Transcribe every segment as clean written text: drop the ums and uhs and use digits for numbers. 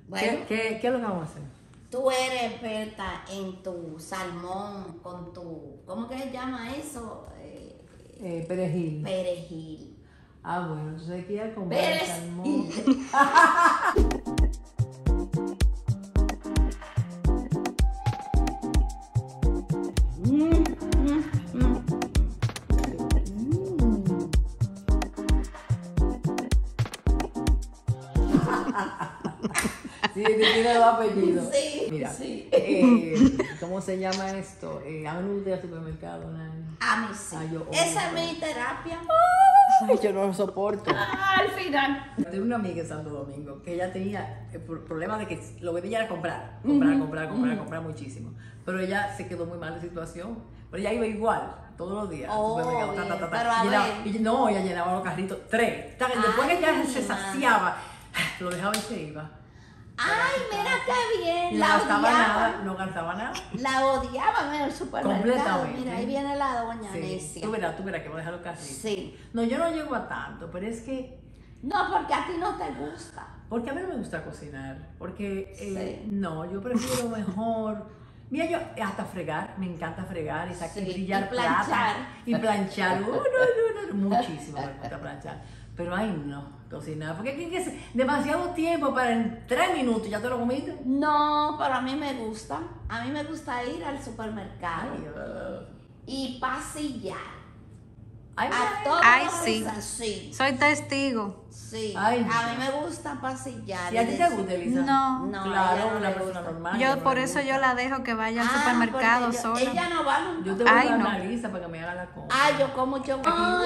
Bueno, ¿Qué es lo que vamos a hacer? tú eres experta en tu salmón con tu, ¿cómo que se llama eso? Perejil. Perejil. Ah, bueno, entonces hay que ir a comprar salmón. Perejil. Sí, tiene dos apellidos. Sí, Mira, sí. ¿Cómo se llama esto? A mí no me gusta ir al supermercado, Nani. A mí sí. Ay, yo odio. Esa es mi terapia. Ay, yo no lo soporto. Al final. Tengo una amiga en Santo Domingo que ella tenía el problema de que lo que ella era comprar muchísimo. Pero ella se quedó muy mal de situación. Pero ella iba igual, todos los días. al Oh, supermercado, pero a ver. Ella llenaba los carritos, 3. Después que ella se saciaba, lo dejaba y se iba. Ay, mira qué bien. Y La no gastaba odiaban. nada, no gastaba nada. La odiaban en el supermercado. Completamente. Mira, ahí viene la doña Sí, necia. tú verás que va a dejar los carritos. Sí. No, yo no llego a tanto, pero es que No, porque a ti no te gusta. porque a mí no me gusta cocinar, porque Sí. no, yo prefiero mejor. Mira, yo hasta fregar, me encanta fregar y Sí, brillar y planchar. plata y planchar. No, muchísimo me gusta planchar. Pero ay no, cocinar, porque es demasiado tiempo para en 3 minutos ya te lo comiste. No, pero a mí me gusta. A mí me gusta ir al supermercado Ay, y pasillar. ay, A todos Ay, los sí. sí. Soy testigo. Sí. Ay, a mí me gusta pasillar. ¿y a ti te gusta, Elisa? No. No, a ella Claro, no una le persona gusta. normal. Yo no por le eso gusta. yo la dejo que vaya al supermercado porque sola. ella no va nunca. Yo te voy a Ay, dar no. una lista para que me haga la compra. Ah, yo como yo. No,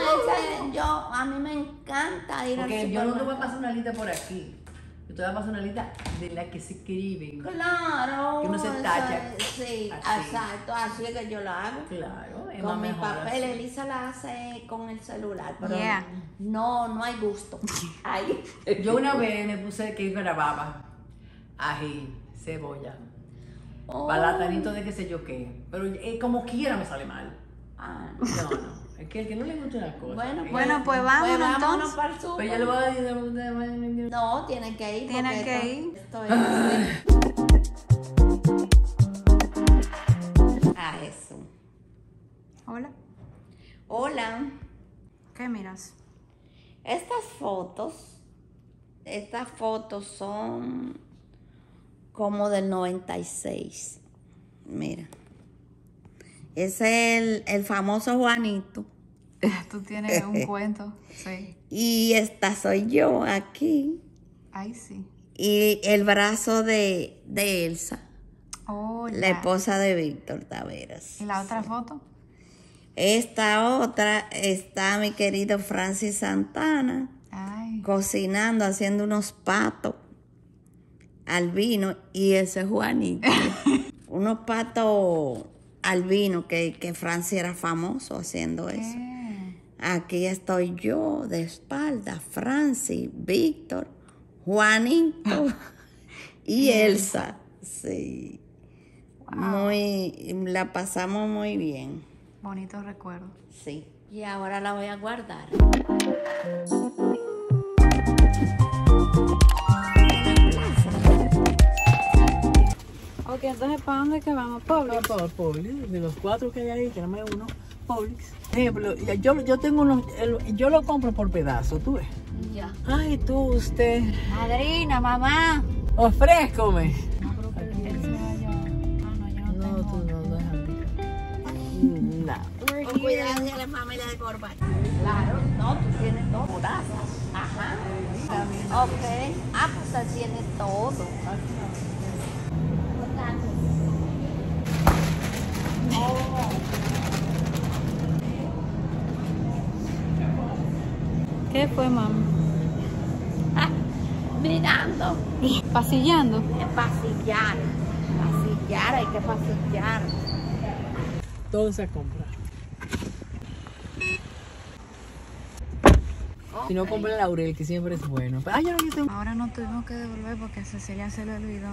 a mí me encanta ir Porque al yo no supermercado. te voy a pasar una lista por aquí. Yo te voy a pasar una lista de la que se escriben. Claro. Que uno se eso tacha. es, sí, Así. exacto. Así es que yo lo hago. Claro, es Con más mi mejor papel, así. Elisa la hace con el celular, pero Yeah. no hay gusto. Ahí. Yo una vez me puse que grababa ají, cebolla, Oh. palatanito de qué sé yo qué. Pero como quiera me sale mal. Ah, No. Es que el que no le gusta una cosa. Bueno, pues vámonos, vámonos entonces. para el Pues súper. yo le voy a decir. No, tienen que ir. Tienen porque que ir. Esto es. Ah, eso. Hola. Hola. ¿Qué miras? Estas fotos son como del 96. Mira. Ese es el famoso Juanito. Tú tienes un cuento. Sí. Y esta soy yo aquí. Ay, sí. Y el brazo de Elsa, Oh, la esposa de Víctor Taveras. ¿Y la otra foto? Esta otra está mi querido Francis Santana Ay. cocinando, haciendo unos patos al vino. Y ese es Juanito. Unos patos al vino que Francis era famoso haciendo eso. ¿Qué? Aquí estoy yo de espalda, Francis, Víctor, Juanito y Elsa. Sí. La pasamos muy bien. Bonito recuerdo. Sí. Y ahora la voy a guardar. Ok, entonces ¿para dónde que vamos? Publix. Por Publix, de los 4 que hay ahí, que no me uno, Publix. Ejemplo, yo tengo unos, yo lo compro por pedazos, tú ves. Ya. Ay, tú, usted, Madrina, mamá. ofrézcome. No, pero que él se vaya. Ah, no, yo no No, tengo. tú no, déjame. No. Con cuidado de la familia de Corban. Claro, no, tú tienes todo. Ajá. Ok. Ah, pues él tiene todo. ¿Qué fue, mamá? Mirando. Pasillando. Pasillar. Pasillar, hay que pasillar. Todo se compra. Si no compra el laurel, que siempre es bueno. Pero, yo no quiero. Ahora no tuvimos que devolver porque a Cecilia se le olvidó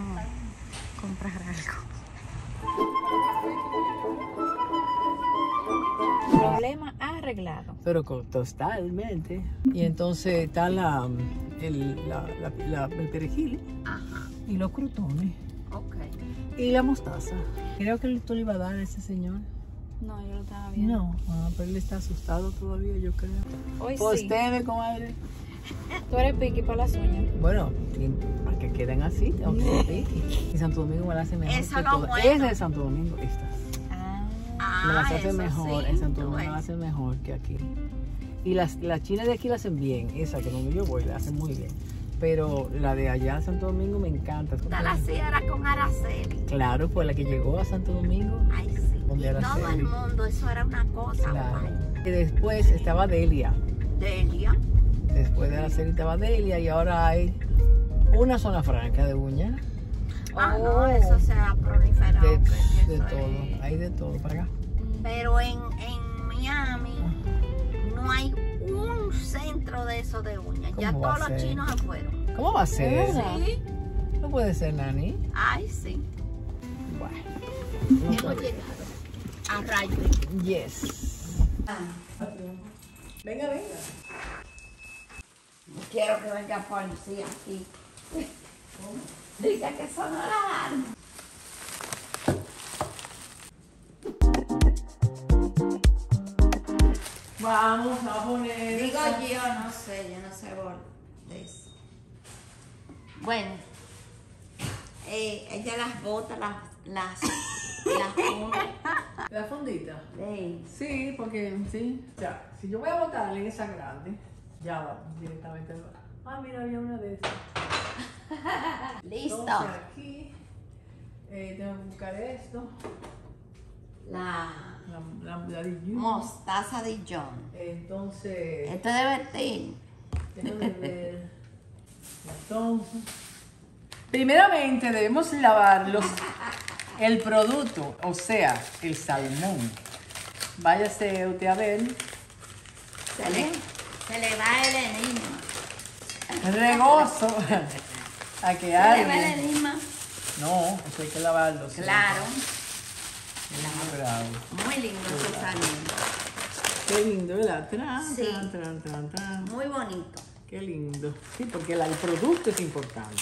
comprar algo. Problema arreglado. Pero totalmente. Y entonces está el perejil. Ajá. Y los crutones. Ok. Y la mostaza. Creo que tú le iba a dar a ese señor. No, yo lo estaba viendo. No, pero él está asustado todavía, yo creo. Hoy Pues sí. usted, comadre. Tú eres piqui para las uñas. Bueno, para que queden así, aunque sea piqui. Y Santo Domingo me la hace mejor. Eso que es lo todo. bueno. Esa de Santo Domingo, esta. Me las hace eso mejor. sí, En Santo Domingo bueno. me las hace mejor que aquí. Y las chinas de aquí la hacen bien. Esa que donde yo voy la hacen muy bien. Pero la de allá, Santo Domingo, me encanta. Esta la hacía era con Araceli. Claro, fue la que llegó a Santo Domingo. Ay, sí. Donde Y era todo Araceli. el mundo, eso era una cosa. Claro. Guay. Y después estaba Delia. Delia. Después de Araceli estaba Delia. Y ahora hay una zona franca de uñas. Ah, no, eso se ha proliferado. De, que de eso todo. es- Hay de todo para acá. Pero en Miami no hay un centro de eso de uñas. Ya ¿Cómo va todos a los ser? chinos se fueron. ¿Cómo va a ser? verdad? Sí. No puede ser, Nani. Ay, sí. Bueno. no Hemos puede. llegado a Rayo. Yes. Venga, venga. Quiero que venga policía aquí. Diga que son alarmas. Vamos a poner. Digo yo no sé de eso. Bueno, ella las bota, las pone. La fundita. Sí. Sí, porque sí. O sea, si yo voy a botarle en esa grande, ya va directamente. Ah, mira, había una de esas. Listo. Entonces aquí tengo que buscar esto. La La Dijon. mostaza Dijon. Entonces, Esto es de vestir. déjame ver. Entonces, primeramente debemos lavar el producto, o sea, el salmón. Váyase usted a ver. Se le va el enigma. Regoso a que Se le va el alguien. enigma. No, eso hay que lavarlo. sí. Claro. Bravo. Muy lindo su salmón. Qué lindo, ¿verdad? Tran, Sí. tran, tran, tran, tran. Muy bonito. Qué lindo. Sí, porque el producto es importante.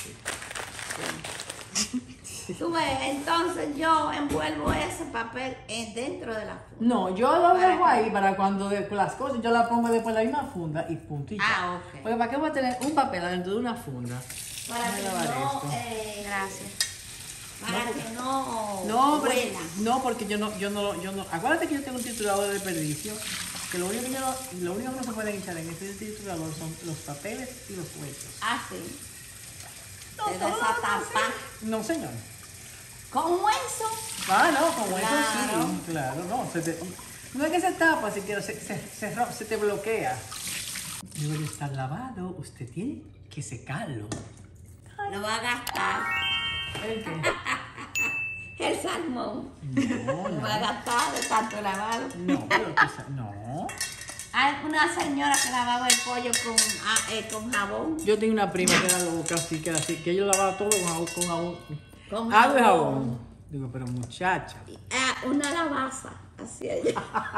Tú ves, entonces yo envuelvo ese papel dentro de la funda. No, yo lo ¿Para dejo qué? ahí para cuando las cosas, yo la pongo después en la misma funda y puntilla. Ah, ok. Porque ¿para qué voy a tener un papel adentro de una funda? Para Déjame que lavar no, esto. gracias. Para que no, No, huela. porque yo no. Acuérdate que yo tengo un triturador de desperdicio. Que lo único que no se puede echar en ese triturador son los papeles y los huesos. Ah, sí. No, Te todo das lo a demás tapar. sí. No, señor. Con hueso. Ah, no, como Claro. eso sí. Claro, no. No es que se tapa, siquiera se te bloquea. Debe de estar lavado, usted tiene que secarlo. Lo va a gastar. ¿El qué? El salmón. No, Lo va a gastar de tanto lavado. no, pero no. Hay una señora que lavaba el pollo con jabón. Yo tengo una prima que era loca, así que ella lavaba todo con jabón. Con Agua y jabón. jabón. Digo, pero muchacha. Una lavaza. Así ella.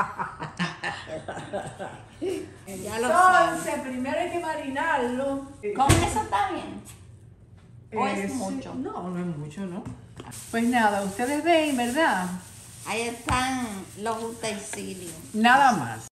Ya lo sabe. Entonces, primero hay que marinarlo. ¿Con eso está bien? ¿O es Sí. mucho? No, no es mucho, ¿no? Pues nada, ustedes ven, ¿verdad? Ahí están los utensilios. Nada más.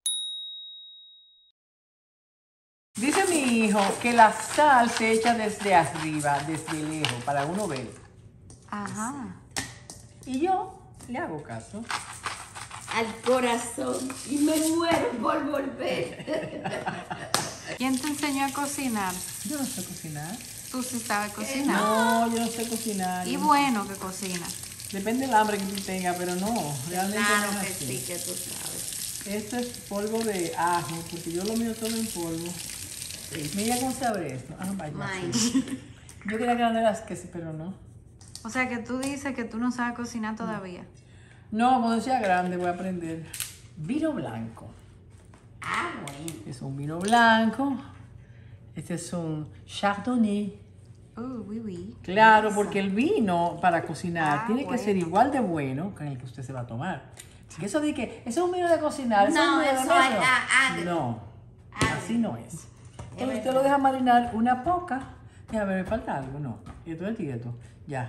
Dice mi hijo que la sal se echa desde arriba, desde lejos, para uno ver. Ajá. Y yo le hago caso. Al corazón. Y me muero por volver. ¿Quién te enseñó a cocinar? Yo no sé cocinar. Tú sí sabes cocinar. No, yo no sé cocinar. Y bueno que cocinas. Depende del hambre que tú tengas, pero no, realmente Claro no es que así. sí, que tú sabes. Esto es polvo de ajo, porque yo lo mío todo en polvo. Mira cómo se abre esto. Ah, vaya. Maíz. sí. Yo quería que eran de las que sí, pero no. O sea que tú dices que tú no sabes cocinar todavía. No, cuando sea grande voy a aprender. Vino blanco. Ah, bueno. Es un vino blanco. Este es un chardonnay. Oui, oui. Claro, porque el vino para cocinar Ah, tiene que ser bueno. igual de bueno que el que usted se va a tomar. Eso de que eso es un medio de cocinar. No, es un medio de eso es eso. agrio. No, Agrio. así no es. Entonces usted lo deja marinar una poca. Déjame ver, me falta algo, no. Esto es tieto. Ya.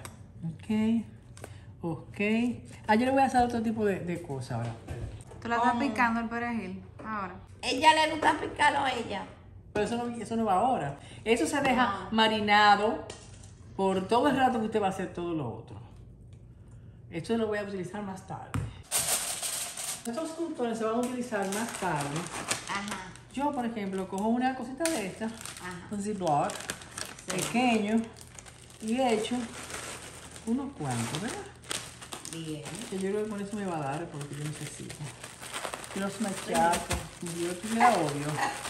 Ok. Ah, yo le voy a hacer otro tipo de cosas ahora. Tú la estás picando el perejil ahora. Ella le gusta picarlo a ella. Pero eso no va ahora. Eso se deja marinado por todo el rato que usted va a hacer todo lo otro. Esto lo voy a utilizar más tarde. Estos crutones se van a utilizar más tarde. Ajá. Yo, por ejemplo, cojo una cosita de esta, Ajá. un ziploc pequeño, y he hecho unos cuantos, ¿verdad? Bien. Que yo creo que con eso me va a dar por lo que yo necesito. Los machacos, yo tuviera odio.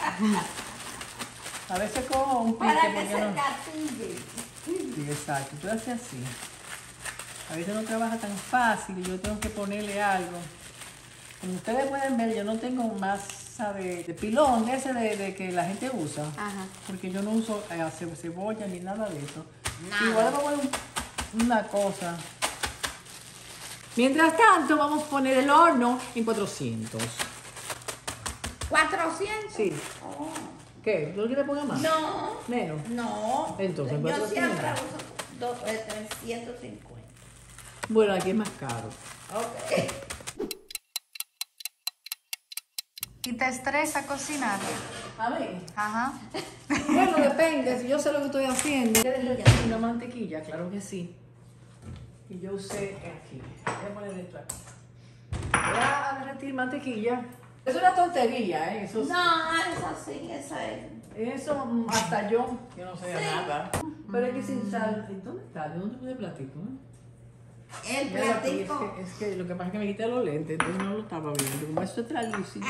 A veces cojo un pique Para que porque se no. gatille. Sí, exacto, tú haces así. A veces no trabaja tan fácil y yo tengo que ponerle algo. Como ustedes pueden ver, yo no tengo masa de pilón, de ese de que la gente usa. Ajá. Porque yo no uso cebolla ni nada de eso. Nada. Igual vamos a poner una cosa. Mientras tanto, vamos a poner el horno en 400. 400. Sí. Oh. ¿Qué? ¿Tú quieres poner más? No. Menos. No. Entonces, yo 400. siempre uso 350. Bueno, aquí es más caro. Ok. ¿Y te estresa cocinar? A ver. Ajá. Bueno, depende. Si yo sé lo que estoy haciendo. ¿Quieres derretir una mantequilla? Claro que sí. Y yo usé aquí. Voy a poner esto aquí. Voy a derretir mantequilla. Es una tontería, ¿eh? Eso, No, eso sí, eso es. eso hasta yo no sé nada. Pero es que sin sal. ¿Dónde está? ¿De dónde puse el platico? El Mira aquí, platico. es que lo que pasa es que me quité los lentes, entonces no lo estaba viendo. Como esto es translúcido.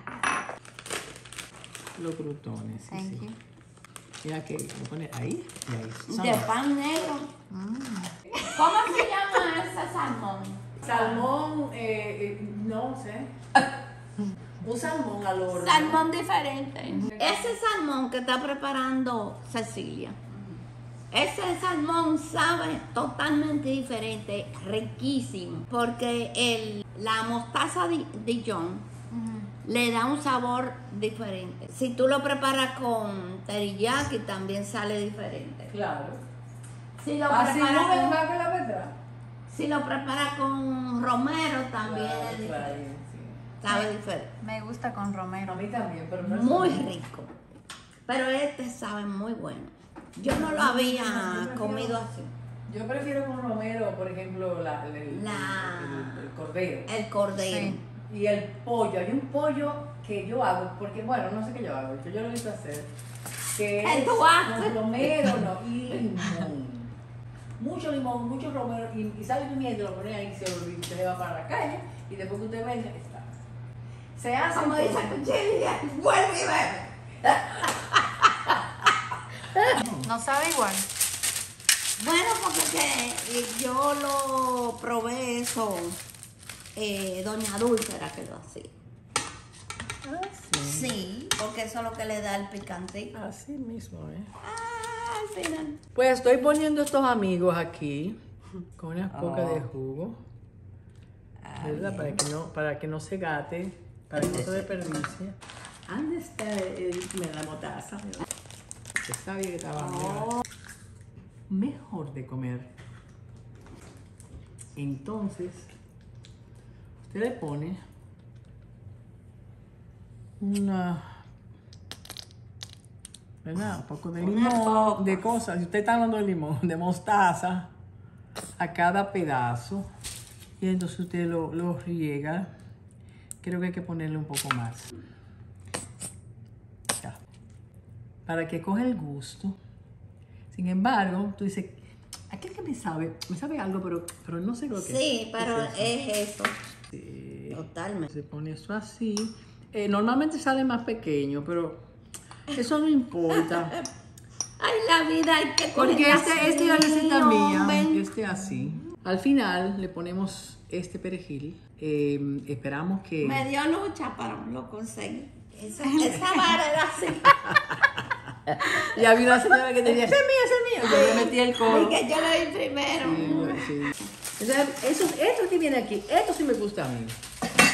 Los crutones. Sí, Thank sí. you. Mira que lo pone ahí y ahí. De pan negro. ¿Cómo se llama ese salmón? Salmón, no sé. Un salmón al horno. Salmón diferente. Ese salmón que está preparando Cecilia, ese salmón sabe totalmente diferente, riquísimo, porque la mostaza Dijon le da un sabor diferente. Si tú lo preparas con teriyaki también sale diferente. Claro. Si lo Así preparas no me con, va con la petra. si lo preparas con romero también es diferente. Sabe diferente. Me gusta con romero. A mí también, pero no es Muy rico. Pero este sabe muy bueno. Yo no lo había comido así. Yo prefiero con romero, por ejemplo, el cordero. El cordero. Sí. Y el pollo. Hay un pollo que yo hago, porque bueno, no sé qué yo hago, yo lo he visto hacer. Que ¿Qué es tú haces? con romero, no, y limón. Mucho limón, mucho romero, y sale pimienta, lo pone ahí, se va para la calle, y después que usted venga, está. Se hace. Como dice Cuchilla, vuelve y bebe. No sabe igual. Bueno, porque que yo lo probé eso. Doña Dulce era que lo hacía. Ah, sí. Sí, porque eso es lo que le da el picante. Así mismo, ¿eh? Ah, al final. Pues estoy poniendo estos amigos aquí con unas pocas de jugo, ¿verdad? Para que no se gate, para que no se desperdicie. ¿Dónde está la motaza? Se sabía que estaba mejor de comer. Entonces, usted le pone ¿verdad? Un poco de limón, de cosas. Si usted está hablando de limón, de mostaza a cada pedazo. Y entonces usted lo riega. Creo que hay que ponerle un poco más. Ya. Para que coja el gusto. Sin embargo, tú dices, aquel que me sabe algo, pero no sé lo que Sí, pero es eso. es eso. Sí. Totalmente. Se pone eso así. Normalmente sale más pequeño, pero eso no importa. Ay, la vida hay que Porque cogerla este es la así, receta mía. hombre. Este así. Al final le ponemos este perejil. Esperamos que... Me dio lucha, pero lo conseguí. Esa vara era así. Y había una señora que decía, ¡ese es mío! Yo le metí el codo. Porque yo lo vi primero. Sí. O sea, esto que viene aquí, esto sí me gusta a mí.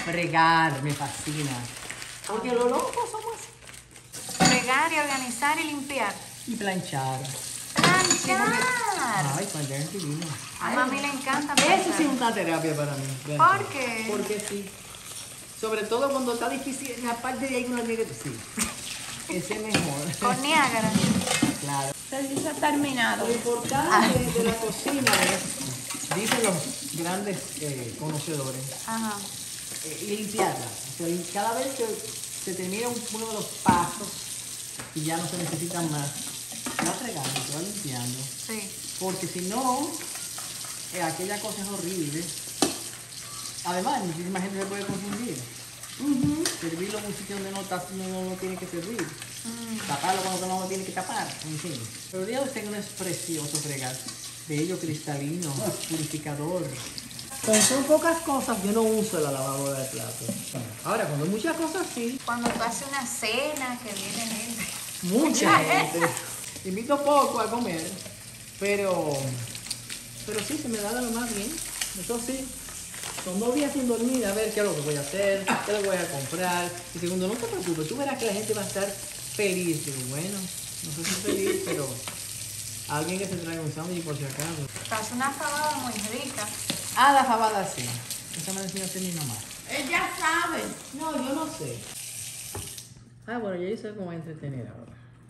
fregar me fascina. Porque los locos somos así. Fregar y organizar y limpiar. Y planchar. ¡Planchar! Ay, planchar es divino. A mami le encanta Eso planchar. sí es una terapia para mí. ¿Por qué? Porque sí. Sobre todo cuando está difícil, en la parte de ahí uno tiene que... Sí. Ese es mejor. Con Niágara. Claro. Se ha terminado. Lo importante de la cocina es, dicen los grandes conocedores, Ajá. limpiarla. O sea, cada vez que se termina uno de los pasos y ya no se necesitan más, se va fregando, se va limpiando. Sí. Porque si no, aquella cosa es horrible. Además, muchísima gente se puede confundir. Servirlo en un sitio donde no tiene que servir. Taparlo cuando no lo tiene que tapar. En fin. Pero ya usted que no es precioso fregar. Bello, cristalino, purificador. Cuando son pocas cosas, yo no uso la lavadora de platos. Ahora, cuando hay muchas cosas, sí. Cuando tú haces una cena que viene gente. Mucha gente. Invito poco a comer, pero sí, se me da de lo más bien. Eso sí. Son 2 días sin dormir, a ver qué es lo que voy a hacer, qué es lo que voy a comprar. Y segundo, no te preocupes, tú verás que la gente va a estar feliz. Digo, bueno, no sé si feliz, pero alguien que se traiga un sándwich por si acaso. Te hace una fabada muy rica. Ah, la fabada sí. Esa me la enseñaste mi mamá. Ella sabe. No, yo no sé. Ah, bueno, yo sé cómo entretener ahora.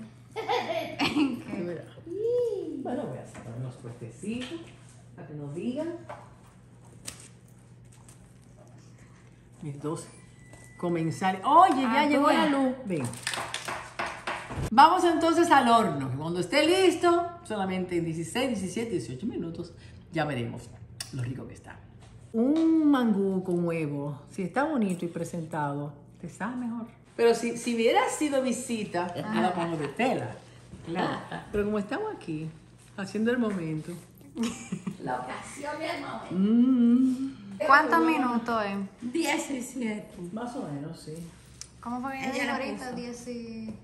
Tú verás. Bueno, voy a sacar unos fuertecitos para que nos digan. Mis 2 comensales. Oye, ya llegó la luz. Ven. Vamos entonces al horno. Cuando esté listo, solamente en 16, 17, 18 minutos, ya veremos lo rico que está. Un mangú con huevo, si está bonito y presentado, te sabe mejor. Pero si hubiera sido visita, no la pongo de tela. Claro. Pero como estamos aquí, haciendo el momento. La ocasión y el momento. ¿Cuántos minutos es? 17. Más o menos, sí. ¿Cómo fue que Ella dijo la ahorita? puso. 17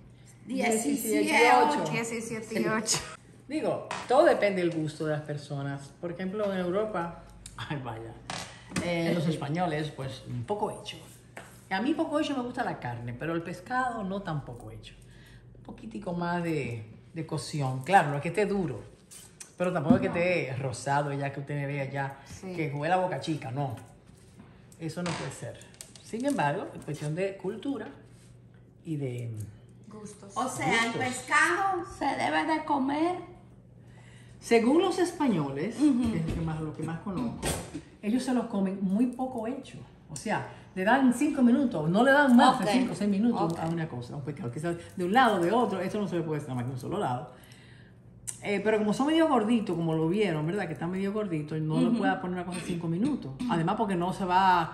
18. y 8. Digo, todo depende del gusto de las personas. Por ejemplo, en Europa, ay vaya, los españoles, pues un poco hecho. A mí poco hecho me gusta la carne, pero el pescado no tan poco hecho. Un poquitico más de cocción. Claro, no es que esté duro, pero tampoco es que esté rosado, ya que usted me vea ya, Sí. que juegue la boca chica, no. Eso no puede ser. Sin embargo, es cuestión de cultura y de... Gustos. O sea, el pescado se debe de comer. Según los españoles, que es lo que más conozco, ellos se los comen muy poco hecho. O sea, le dan 5 minutos, no le dan más de 5 o 6 minutos a una cosa, un pescado. Quizás de un lado, de otro, esto no se le puede estar más que un solo lado. Pero como son medio gorditos, como lo vieron, ¿verdad? Que están medio gorditos, no le puede poner una cosa de 5 minutos. Además, porque no se va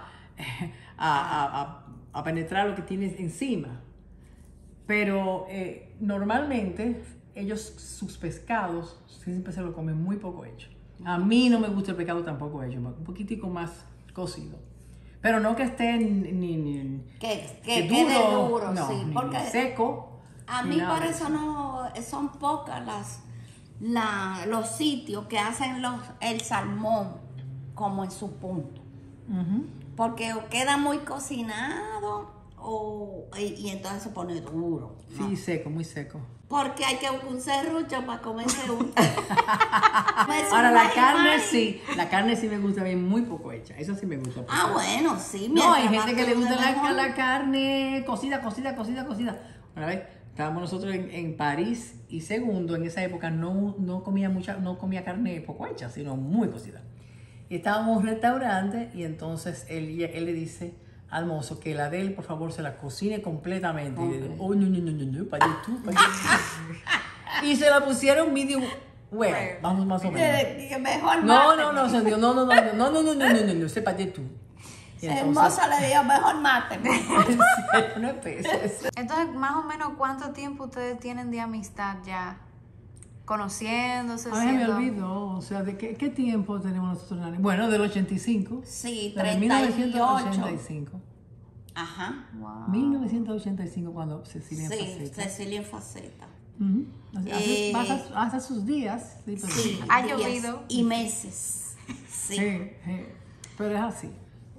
a penetrar lo que tiene encima. Pero normalmente ellos, sus pescados, siempre se lo comen muy poco hecho. A mí no me gusta el pescado tampoco hecho, un poquitico más cocido. Pero no que esté ni Que quede duro, no, sí. ni Porque seco. a ni mí nada por de eso no son pocas los sitios que hacen el salmón como en su punto. Porque o queda muy cocinado y entonces se pone duro. ¿no? Sí, seco, muy seco. Porque hay que buscar un serrucho para comerse un. Ahora la carne sí me gusta bien, muy poco hecha. Eso sí me gusta. Ah, bueno, sí. No, hay mientras gente más que le gusta cruda, mejor. la carne cocida. Una vez estábamos nosotros en París y segundo, en esa época no comía carne poco hecha, sino muy cocida. Y estábamos en un restaurante y entonces él le dice al mozo que la de él, por favor, se la cocine completamente. Y le digo, oh, no, para tú. Y se la pusieron medium well, vamos más o menos. Mejor No, señor, no, sepa de tú. Y el mozo le dijo, mejor máteme. no empieces. Entonces, más o menos, ¿cuánto tiempo ustedes tienen de amistad ya? Conociéndose, Ay, me siendo... olvidó, o sea, ¿de qué tiempo tenemos nosotros? Bueno, del 85. Sí, Desde 38. 1985. Ajá. Wow. 1985 cuando Cecilia Sí, Faceta. Cecilia en Faceta. Hace sus días. Sí, pero, Sí, Ha días llovido. y meses. Sí. Sí, pero es así.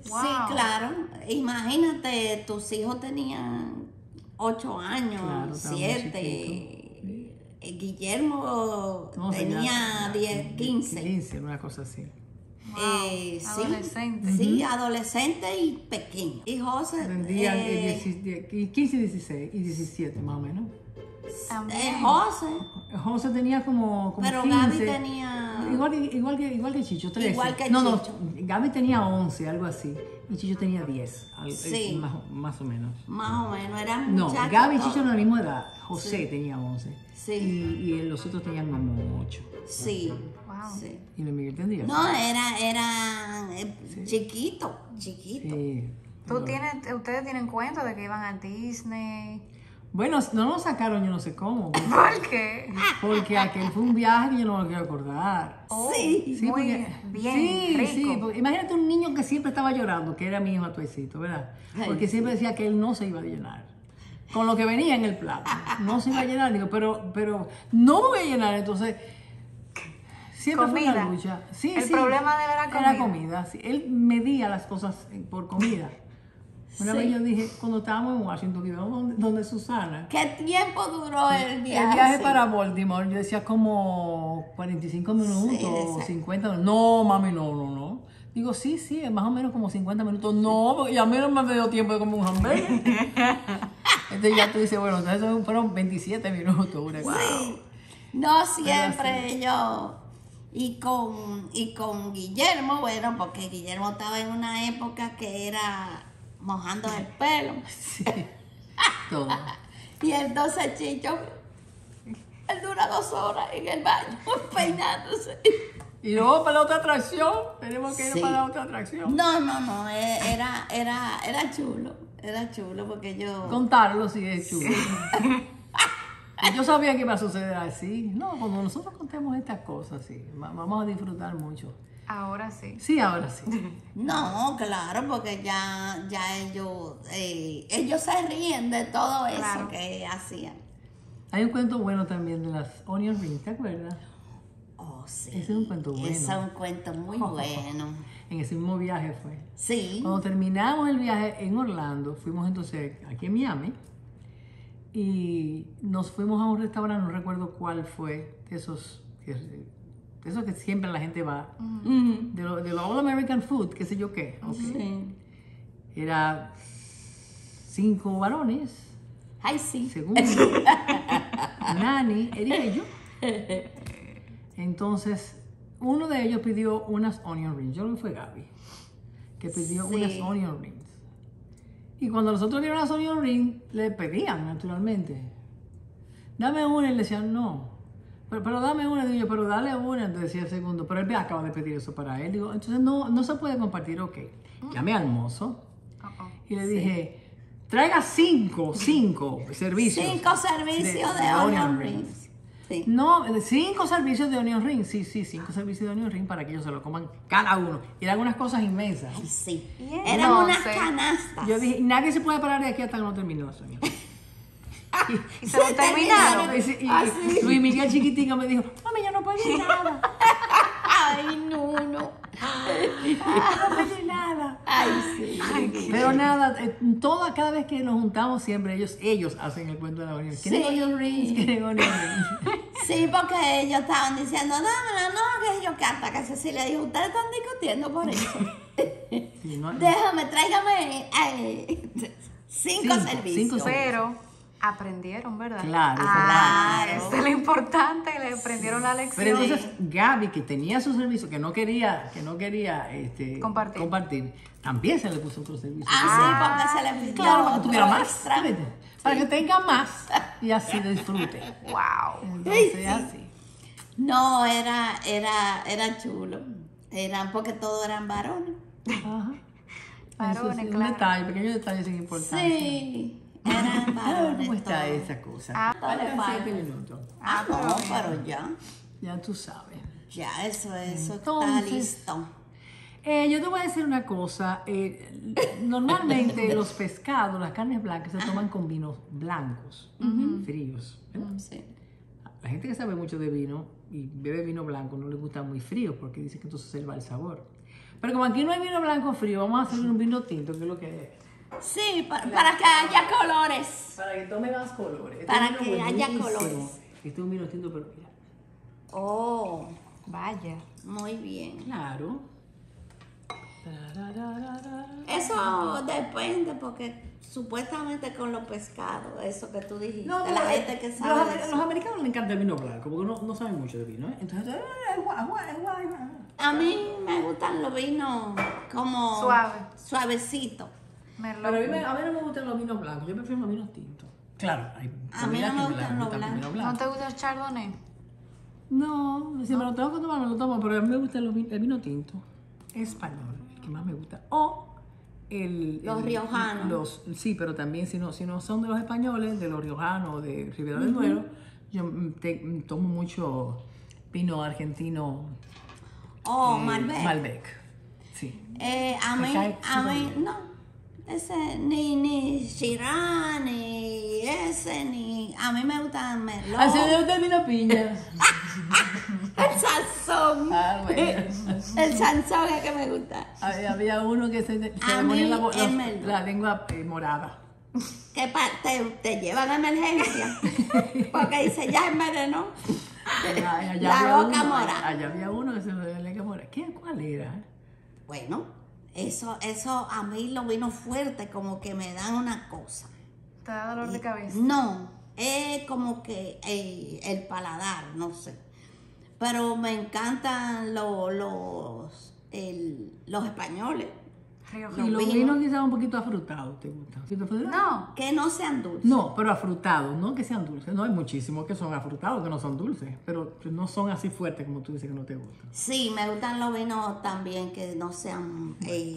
Wow. Sí, claro. Imagínate, tus hijos tenían 8 años, Claro, estaban muy 7. Guillermo No sé, tenía ya 10, 15. 15, una cosa así. Wow. Sí, Adolescente. sí, adolescente y pequeño. Y José, Tendría 15, 16 y 17 más o menos. También. José, José tenía como pero 15. Gaby tenía... Igual que Chicho, 13. Igual que no, Chicho. Gaby tenía 11, algo así. Y Chicho tenía 10, Sí. más o menos. Más o menos, eran No, muchachos. Gaby y Chicho todos. eran de la misma edad. José Sí. tenía 11. Sí. Y los otros tenían como 8. Sí. Wow. Sí. Y Luis Miguel tendría. No, eran chiquitos. Sí. Ustedes tienen cuenta de que iban a Disney. Bueno, no nos sacaron, yo no sé cómo. ¿Por qué? Porque aquel fue un viaje que yo no lo quiero acordar. Oh, Sí, muy porque- bien, sí, rico. sí, porque imagínate un niño que siempre estaba llorando, que era mi hijo Atuecito, ¿verdad? Porque Ay, siempre decía que él no se iba a llenar. Con lo que venía en el plato. No se iba a llenar. Digo, pero no me voy a llenar. Entonces, siempre fue una Comida. lucha. Sí, El sí, problema de él era Era comida. comida, sí. Él medía las cosas por comida. Una Sí. vez yo dije, cuando estábamos en Washington, que íbamos donde Susana, ¿Qué tiempo duró el viaje? el viaje Sí. para Baltimore, yo decía como 45 minutos, exacto. 50 minutos. No, mami, no. Digo, sí, es más o menos como 50 minutos. No, porque ya a mí no me dio tiempo de comer un hamburger. Entonces ya tú dices, bueno, entonces fueron 27 minutos. Una cosa. Sí. No siempre yo. Y con Guillermo, bueno, porque Guillermo estaba en una época que era mojando el pelo. Sí, todo. Y entonces Chicho, él dura 2 horas en el baño peinándose. Y luego para la otra atracción, tenemos que ir Sí. para la otra atracción. No, era chulo. Era chulo porque yo... Contarlo sí es chulo. Y yo sabía que iba a suceder así. No, cuando nosotros contemos estas cosas, sí, vamos a disfrutar mucho. Ahora sí. Sí, ahora sí. No, claro, porque ya ellos se ríen de todo eso Claro. que hacían. Hay un cuento bueno también de las onion rings, ¿te acuerdas? Oh, sí. Ese es un cuento bueno. Ese es un cuento muy bueno. En ese mismo viaje fue. Sí. Cuando terminamos el viaje en Orlando, fuimos entonces aquí en Miami y nos fuimos a un restaurante, no recuerdo cuál fue, de esos que siempre la gente va, Ujú. de lo All American Food, qué sé yo qué. ok. Sí. Era 5 varones, Ay, sí. segundo, Nani, Erika y yo. Entonces, uno de ellos pidió unas onion rings. Yo creo que fue Gaby, que pidió Sí. unas onion rings. Y cuando nosotros vieron las onion rings, le pedían, naturalmente. Dame una, y le decían, no. Pero dame una, digo yo, pero dale una, entonces decía el segundo. Pero él me acaba de pedir eso para él. Digo, entonces no se puede compartir, ok. Llamé al mozo Uh-oh. y le dije, traiga 5 servicios. 5 servicios de onion rings. Sí. No, 5 servicios de onion ring. Sí, 5 servicios de onion ring para que ellos se lo coman cada uno. Y eran unas cosas inmensas. Ay, sí. Y Eran unas entonces, canastas. Yo dije, nadie se puede parar de aquí hasta que no termine eso. Y se lo terminaron. Y Luis Miguel chiquitico me dijo, mami, yo no pedí nada. Ay, no. No pedí nada. Ay, sí. Pero nada, cada vez que nos juntamos siempre ellos hacen el cuento de la onion. ¿Quieren Sí. onion rings? ¿Quieren onion rings? Sí, porque ellos estaban diciendo, dámela, no, que yo que hasta que Cecilia dijo, ustedes están discutiendo por eso. Sí, no- Déjame, tráigame 5 servicios. 5 Pero aprendieron, ¿verdad? Claro, claro. Eso es lo importante, le aprendieron la Pero lección. entonces Gaby, que tenía su servicio, que no quería Compartir. también se le puso otro servicio. Ah, sí, porque se le pidió Claro, para que tuviera otro más, extra. ¿sabes? Para que tenga más y así disfrute. Wow. Entonces, Sí. así. No, era chulo. Eran porque todos eran varones. Ajá. Varones, Eso sí, claro. un detalle, pequeños detalles sin importancia. Sí, eran varones. ¿Cómo está todos. esa cosa? Ah, Faltan falta. 7 minutos. Ah, no, pero ya. Ya tú sabes. Ya, eso está Entonces, listo. Yo te voy a decir una cosa. Normalmente los pescados, las carnes blancas, se toman con vinos blancos, fríos. ¿verdad? Sí. La gente que sabe mucho de vino y bebe vino blanco no le gusta muy frío porque dice que entonces se le va el sabor. Pero como aquí no hay vino blanco frío, vamos a hacer un vino tinto, que es lo que es. Sí, para que haya colores. Para que tome más colores. Para Este que vino haya buenísimo. colores. Este es un vino tinto, pero mira. Oh, Vaya. muy bien. Claro. Eso depende porque supuestamente con los pescados, eso que tú dijiste, No, la gente que sabe de los eso. americanos les encanta el vino blanco, porque no saben mucho de vino, ¿eh? Entonces, es guay. A mí me gustan los vinos como suavecitos. Pero a mí no me gustan los vinos blancos, yo prefiero los vinos tintos. Claro, hay A mí no me gustan los vinos blancos. ¿No te gusta el chardonnay? No, si me lo tengo que tomar, me lo tomo, pero a mí me gusta el vino tinto español, el que más me gusta. O Los riojanos. Sí, pero también si no son de los españoles, de los riojanos o de Ribera del Duero, yo tomo mucho vino argentino. Oh, Malbec. Malbec, sí. A Me cae mí, súper no. Ese, ni Shiraz, ni ese, ni... A mí me gustan Merlot. Así me gusta el vino piña. El Sansón. Ah, bueno. El Sansón es que me gusta. Había uno que se le A ponía mí, el Merlot. la lengua morada. Que te llevan a emergencia. Porque dice, ya envenenó. La boca morada. Allá había uno que se le ponía la lengua morada. ¿Cuál era? Bueno, eso a mí los vinos fuertes como que me dan una cosa. ¿Te da dolor de cabeza? No, es como que el paladar, no sé. Pero me encantan los españoles. Riojano. Y los vinos. vinos quizás un poquito afrutados, ¿te gustan? No. Que no sean dulces. No, pero afrutados, no que sean dulces. No hay muchísimos que son afrutados, que no son dulces, pero no son así fuertes como tú dices que no te gustan. Sí, me gustan los vinos también que no sean,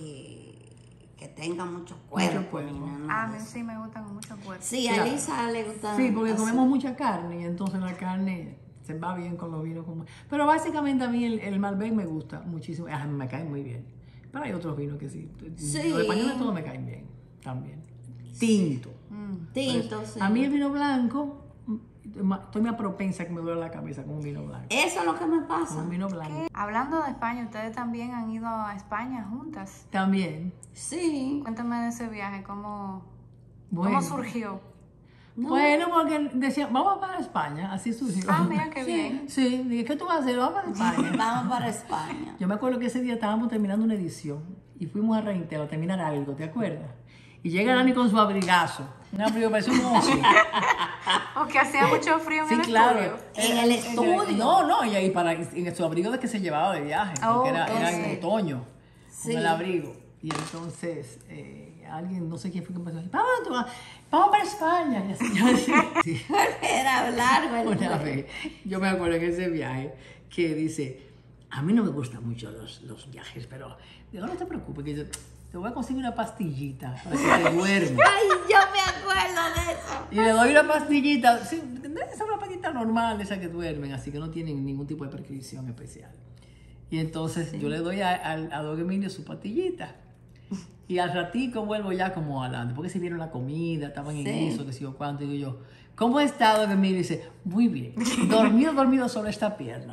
que tengan mucho cuerpo. cuerpo. ni nada A de mí eso. sí me gustan con mucho cuerpo. Sí, a Claro. Elisa le gustan. Sí, porque así. comemos mucha carne y entonces la carne se va bien con los vinos. Pero básicamente a mí el Malbec me gusta muchísimo, me cae muy bien. Pero hay otros vinos que sí. Sí. Los españoles todos me caen bien también. Tinto. Tinto, sí. A mí el vino blanco, estoy más propensa a que me duele la cabeza con un vino blanco. Eso es lo que me Con pasa. un vino blanco. Hablando de España, ustedes también han ido a España juntas. También. Sí. Cuéntame de ese viaje, ¿cómo Bueno. surgió? Bueno, porque decían, vamos para España, así surgió. Ah, mira qué bien. Sí, dije, ¿qué tú vas a hacer? Vamos para España. Vamos para España. Yo me acuerdo que ese día estábamos terminando una edición y fuimos a Reintel a terminar algo, ¿te acuerdas? Y llega Dani con su abrigazo, un abrigo parecía un oso. Porque hacía mucho frío en Sí, el claro. estudio. En el estudio. No, y ahí en su abrigo de que se llevaba de viaje, porque era en sí. otoño, Sí. con el abrigo. Y entonces alguien, no sé quién fue que empezó a decir, vamos para España. Y así, yo decía, sí. Era largo el Una viaje. vez, yo me acuerdo en ese viaje que dice, a mí no me gustan mucho los viajes, pero digo, no te preocupes, que yo te voy a conseguir una pastillita para que te duermas. Ay, yo me acuerdo de eso. Y le doy una pastillita, sí, es una pastillita normal, esa que duermen, así que no tienen ningún tipo de prescripción especial. Y entonces yo le doy a don Emilio su pastillita. Y al ratico vuelvo ya como adelante, porque se vieron la comida, estaban en Sí. eso, que sé yo cuánto, y digo yo, ¿cómo ha estado don Emilio? Y dice, muy bien, dormido sobre esta pierna.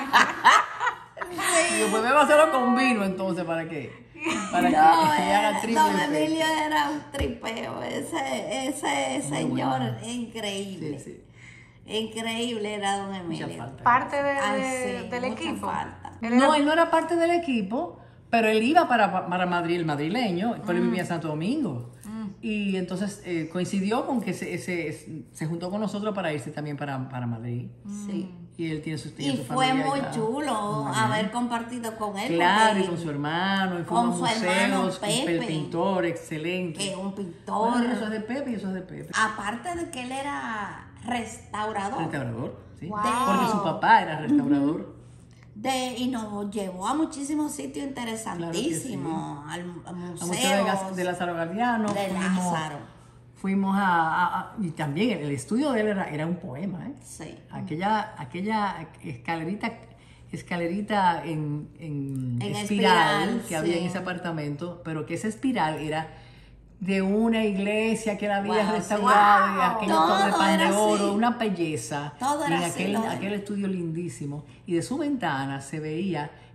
Y yo, pues me va a hacerlo con vino entonces, ¿para qué? Para que haga triple Don efecto. Emilio era un tripeo. Ese señor bueno. increíble. Sí, sí. Increíble era Don Mucha Emilio. falta. Parte Ay, sí, del mucha equipo. falta. No, él no era parte del equipo, pero él iba para Madrid, el madrileño, pero él vivía en Santo Domingo. Y entonces coincidió con que se juntó con nosotros para irse también para Madrid. Sí. Y él tiene sus Y fue muy chulo haber compartido con él. Claro, y porque con su hermano, y con fuimos a su hermano museos, con el Pepe. pintor, excelente. es un pintor. Bueno, eso es de Pepe y eso es de Pepe. Aparte de que él era restaurador. Restaurador, sí. Wow. Porque su papá era restaurador. Y nos llevó a muchísimos sitios interesantísimos. Al Al museo Museo de Lázaro Galdiano. de Lázaro. Fuimos y también el estudio de él era un poema, ¿eh? Sí. Aquella escalerita en espiral, que había en sí. ese apartamento, pero que esa espiral era de una iglesia que él había Wow, restaurado, sí. y aquella Todo torre de pan de era oro, así. una belleza. Todo y era en así, lo de él. aquel estudio lindísimo. Y de su ventana se veía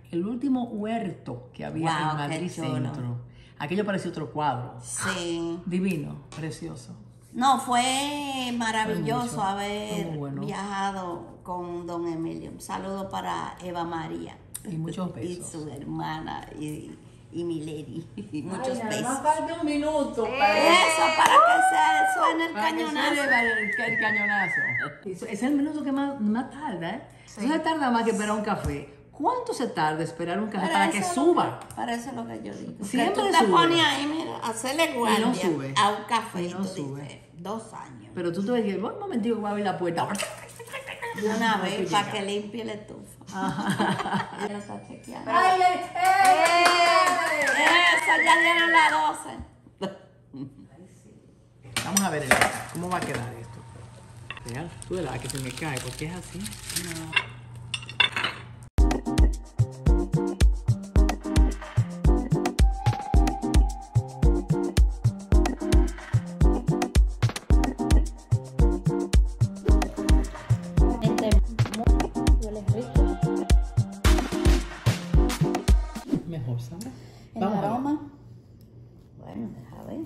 el último huerto que había Wow, en Madrid qué chulo. Centro. Aquello parecía otro cuadro. Sí. Divino, precioso. No, fue maravilloso Fue mucho. haber Muy bueno. viajado con don Emilio. Un saludo para Eva María. Y muchos Y besos. su hermana y Milady. Y muchos Ay, nada besos. más falta un minuto Eso, para que se suene el para que cañonazo. suene el cañonazo. Es el minuto que más tarda, ¿eh? Sí. No se tarda más que esperar un café. ¿Cuánto se tarda esperar un café para que eso es suba? Para eso es lo que yo digo. Siempre que tú te sube. pones ahí, mira, a hacerle guardia sube. a un café Y y no tú sube. dices, 2 años. Pero tú te ves que, un momentico que voy a abrir la puerta. De una No, vez, tú para llegas. que limpie la estufa. Ella está chequeando. Eso, ya dieron las 12. Vamos a ver cómo va a quedar esto. Real, tú verás que se me cae porque es así. Huele rico. Mejor, ¿sabes? El Vamos a ver. aroma. Bueno, deja ver.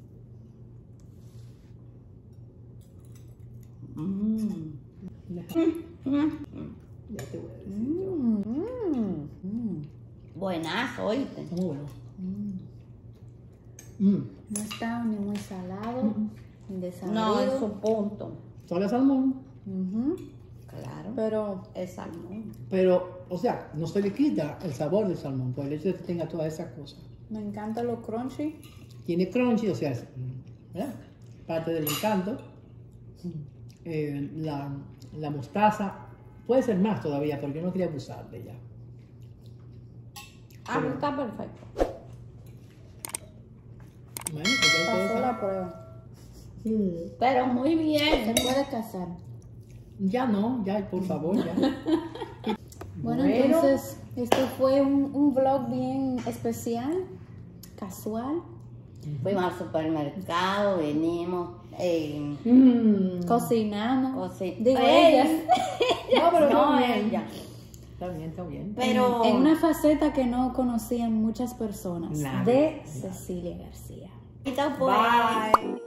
Ya te voy a decir. Buenazo, oíste. Está muy bueno. No está ni muy salado, ni desabrido. No, en su punto. ¿Sabe a salmón? Ujú. Claro. Pero Es salmón. Pero, o sea, no se le quita el sabor del salmón por el hecho de que tenga todas esas cosas. me encanta lo crunchy. Tiene crunchy, o sea, es, ¿verdad? Parte del encanto. La mostaza puede ser más todavía, pero yo no quería abusar de ella. Ah, pues está perfecto. Bueno, pues ya ustedes Pasó saben. la prueba. Pero muy Se bien. puede casar. Ya no, ya, por favor, ya. Bueno, entonces, este fue un vlog bien especial, casual, Fuimos al supermercado, venimos. cocinamos. Digo, Ey. ellas. No, pero No, está bien. ella. Está bien, está bien. Pero. En una faceta que no conocían muchas personas, Nadie. de Cecilia García. Bye.